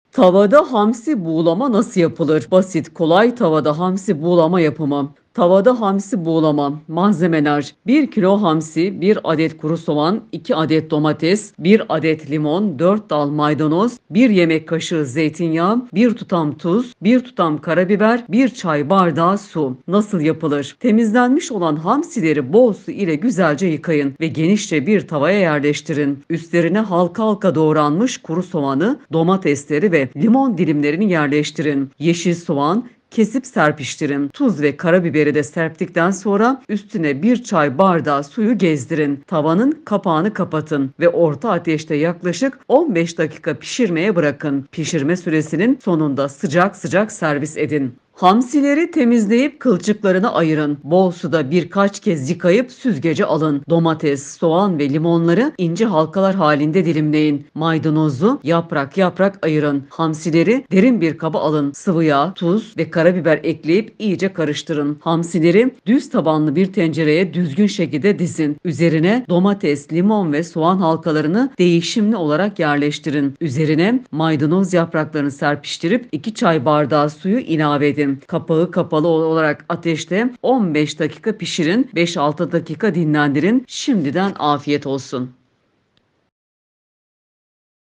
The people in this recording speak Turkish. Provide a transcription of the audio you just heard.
Tavada hamsi buğulama nasıl yapılır? Basit, kolay tavada hamsi buğulama yapımı. Tavada hamsi buğulama. Malzemeler: 1 kilo hamsi, 1 adet kuru soğan, 2 adet domates, 1 adet limon, 4 dal maydanoz, 1 yemek kaşığı zeytinyağı, 1 tutam tuz, 1 tutam karabiber, 1 çay bardağı su. Nasıl yapılır? Temizlenmiş olan hamsileri bol su ile güzelce yıkayın ve genişçe bir tavaya yerleştirin. Üstlerine halka halka doğranmış kuru soğanı, domatesleri ve limon dilimlerini yerleştirin. Yeşil soğan, kesip serpiştirin. Tuz ve karabiberi de serptikten sonra üstüne bir çay bardağı suyu gezdirin. Tavanın kapağını kapatın ve orta ateşte yaklaşık 15 dakika pişirmeye bırakın. Pişirme süresinin sonunda sıcak sıcak servis edin. Hamsileri temizleyip kılçıklarını ayırın. Bol suda birkaç kez yıkayıp süzgece alın. Domates, soğan ve limonları ince halkalar halinde dilimleyin. Maydanozu yaprak yaprak ayırın. Hamsileri derin bir kaba alın. Sıvı yağ, tuz ve karabiber ekleyip iyice karıştırın. Hamsileri düz tabanlı bir tencereye düzgün şekilde dizin. Üzerine domates, limon ve soğan halkalarını değişimli olarak yerleştirin. Üzerine maydanoz yapraklarını serpiştirip 2 çay bardağı suyu ilave edin. Kapağı kapalı olarak ateşte 15 dakika pişirin. 5-6 dakika dinlendirin. Şimdiden afiyet olsun.